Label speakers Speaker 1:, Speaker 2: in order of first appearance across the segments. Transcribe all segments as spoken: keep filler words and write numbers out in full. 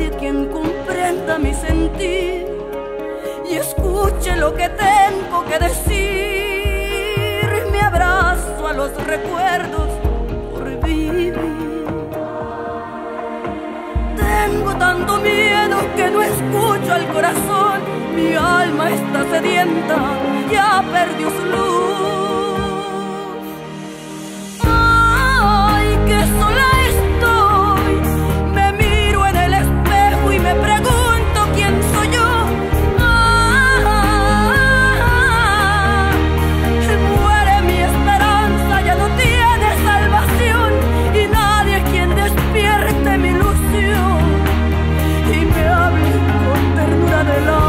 Speaker 1: nadie quien comprenda mi sentir y escuche lo que tengo que decir. Me abrazo a los recuerdos por vivir. Tengo tanto miedo que no escucho al corazón. Mi alma está sedienta, ya perdió su luz. Ay, qué sola estoy. Me miro en el espejo y me pregunto quién soy yo. Ah, muere mi esperanza, ya no tiene salvación y nadie quien despierte mi ilusión y me hable con ternura del amor.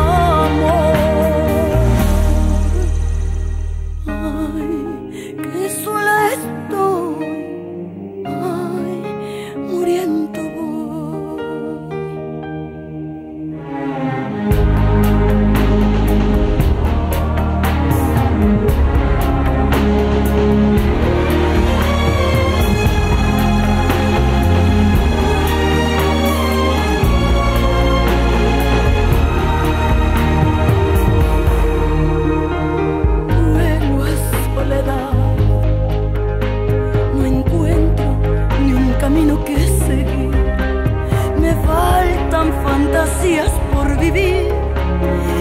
Speaker 1: Ay, qué sola estoy. Ay, muriendo voy. Vuelvo a soledad, no encuentro ni un camino que seguir. Me faltan fantasías por vivir